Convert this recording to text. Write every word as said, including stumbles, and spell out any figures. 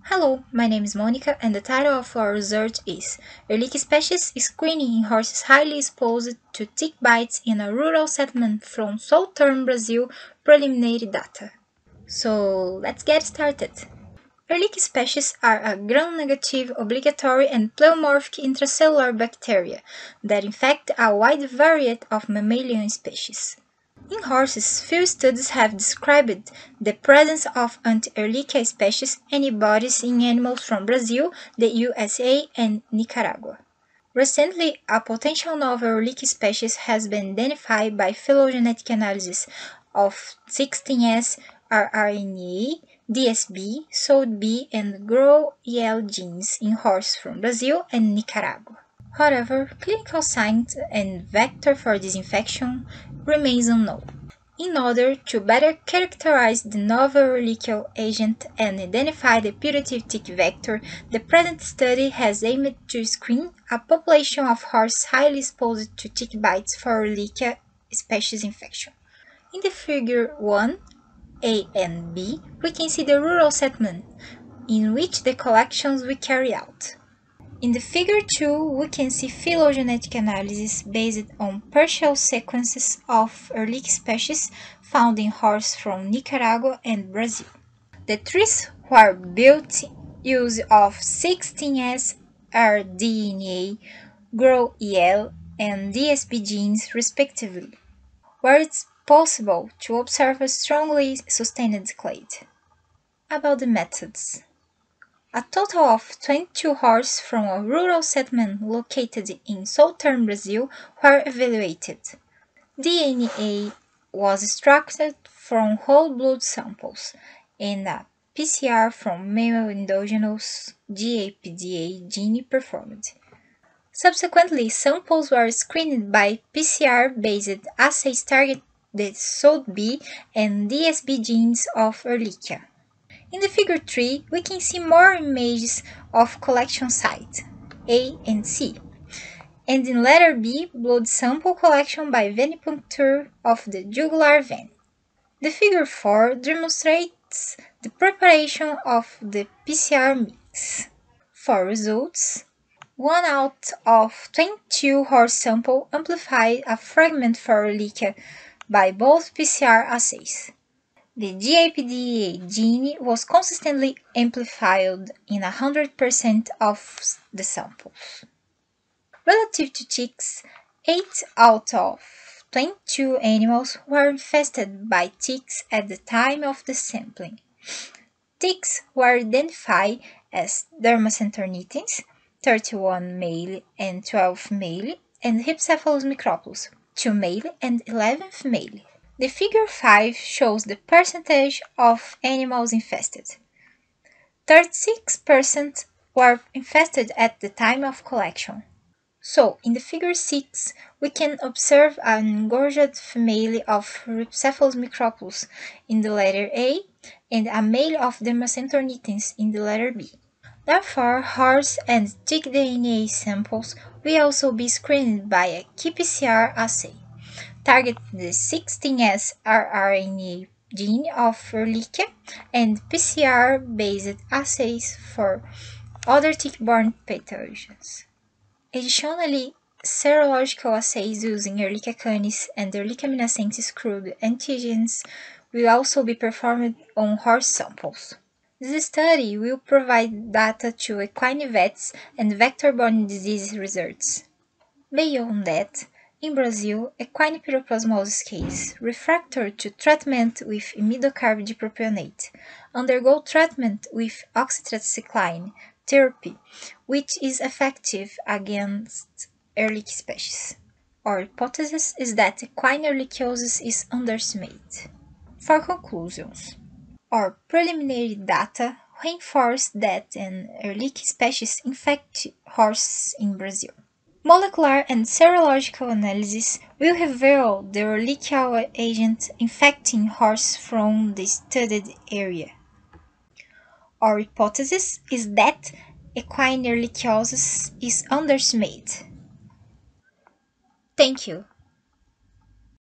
Hello, my name is Monica and the title of our research is Ehrlich species screening in horses highly exposed to tick bites in a rural settlement from southern Brazil preliminary data. So let's get started. Ehrlich species are a gram-negative, obligatory and pleomorphic intracellular bacteria that infect a wide variety of mammalian species. In horses, few studies have described the presence of anti-Ehrlichia species antibodies in animals from Brazil, the U S A, and Nicaragua. Recently, a potential novel Ehrlichia species has been identified by phylogenetic analysis of sixteen S rRNA, D S B, S O D B, and GRO-E L genes in horses from Brazil and Nicaragua. However, clinical signs and vector for this infection remains unknown. In order to better characterize the novel Ehrlichia agent and identify the putative tick vector, the present study has aimed to screen a population of horses highly exposed to tick bites for Ehrlichia species infection. In the figure one, A and B, we can see the rural settlement in which the collections we carry out. In the figure two, we can see phylogenetic analysis based on partial sequences of Ehrlich species found in horses from Nicaragua and Brazil. The trees were built use of sixteen S rDNA, GRO-E L, and D S B genes respectively, where it's possible to observe a strongly sustained clade. About the methods. A total of twenty-two horses from a rural settlement located in southern Brazil were evaluated. D N A was extracted from whole blood samples, and a P C R from male endogenous G A P D A gene performed. Subsequently, samples were screened by P C R-based assays targeting the S O D B and D S B genes of Ehrlichia. In the figure three, we can see more images of collection sites, A and C, and in letter B, blood sample collection by venipuncture of the jugular vein. The figure four demonstrates the preparation of the P C R mix. For results, one out of twenty-two horse sample amplified a fragment for Ehrlichia by both P C R assays. The G A P D A gene was consistently amplified in one hundred percent of the samples. Relative to ticks, eight out of twenty-two animals were infested by ticks at the time of the sampling. Ticks were identified as Dermacentornitens, thirty-one male and twelve female, and Hypcephalus microplus, two male and eleven female. The figure five shows the percentage of animals infested. thirty-six percent were infested at the time of collection. So, in the figure six, we can observe an engorged female of Rhipicephalus microplus in the letter A and a male of Dermacentornitens in the letter B. Therefore, horse and tick D N A samples will also be screened by a qPCR assay. Target the sixteen S rRNA gene of Ehrlichia and P C R-based assays for other tick-borne pathogens. Additionally, serological assays using Ehrlichia canis and Ehrlichia minacensis crude antigens will also be performed on horse samples. This study will provide data to equine vets and vector-borne disease research. Beyond that, in Brazil, equine pyroplasmosis case refractory to treatment with imidocarb dipropionate undergo treatment with oxytetracycline therapy, which is effective against Ehrlich species. Our hypothesis is that equine ehrlichiosis is underestimated. For conclusions, our preliminary data reinforce that an Ehrlich species infects horses in Brazil. Molecular and serological analysis will reveal the Ehrlichia agent infecting horses from the studied area. Our hypothesis is that equine ehrlichiosis is underestimated. Thank you.